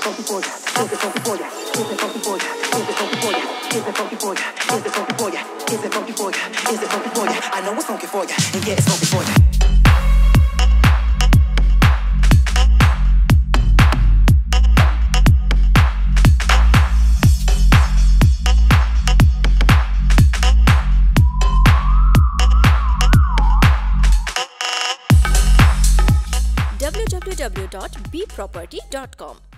funky for ya? Is it funky for ya? Is it funky for ya? Is it funky for ya? Is it funky for ya? Is it funky for ya? Is it funky for ya? Is it funky for ya? I know it's funky for ya, and yeah, it's funky for ya. www.bproperty.com